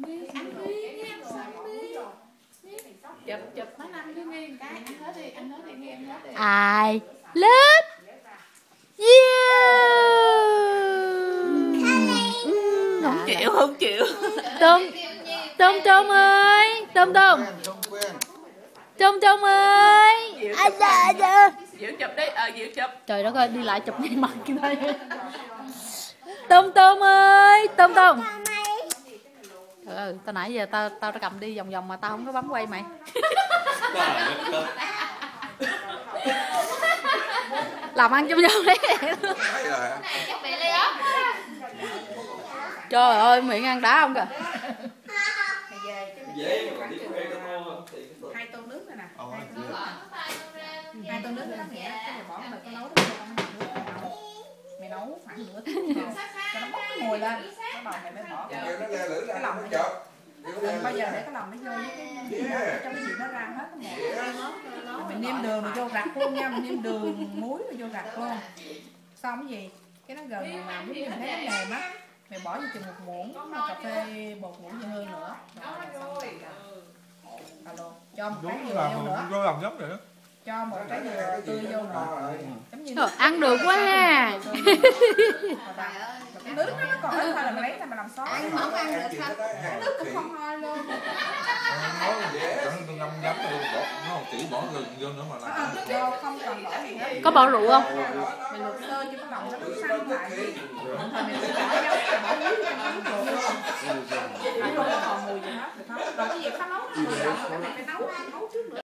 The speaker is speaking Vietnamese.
đi, ăn đi, nghe ăn đi. Chụp mấy năm đi Nghi cái, ăn hết đi, ăn hết đi, Nghi ăn hết đi. I love you. Không chịu. Tôm Tôm ơi, Tôm ơi. Diệu chụp đi, Diệu chụp. Trời đất ơi, đi lại chụp ngay mặt kia đây. Tôm ơi, Tôm. Trời ơi, tao nãy giờ tao đã cầm đi vòng vòng mà tao không có bấm quay mày. Làm ăn trong vòng đấy. Trời ơi, miệng ăn đá không kìa. Hai tô nước này nè. Hai tô nước đó mẹ, cái mày bỏ mày có nấu đó mày nấu khoảng nửa tiếng cho nó bốc cái mùi lên, bắt đầu mày mới bỏ cái lòng này. Đừng bao giờ để cái lòng nó vô với cái cho cái gì nó ra hết cái mùi. Mình nêm đường rồi vô rạc luôn nha, mình nêm đường muối rồi vô rạc luôn. Xong cái gì? Cái nó gần làm giống như mình thấy nó mềm á. Mày bỏ vô chừng một muỗng cà phê bột ngũ dưa hương nữa. Cho một cái dừa vô nữa. Có làm giống vậy đó. Cho một cái dừa tươi vô nữa. Trời, ăn được quá ha. Cái nước nó còn ít thôi là mày lấy ra mày làm sốt. Không ăn được hả? Cái nước cũng không hôi luôn. Tôi ngâm giấm rồi bỏ nó chỉ bỏ gừng vô nữa mà làm. Vô không cần bỏ gì hết. Có bỏ rượu không? Mày luộc sơ cho cái lòng nó săn lại đi. Rồi mày sẽ bỏ giấm, bỏ muối cho nó rượu vô. Không còn mùi gì hết, được không? Rồi cái gì khó nấu, mùi đậm, cái này phải nấu trước nữa.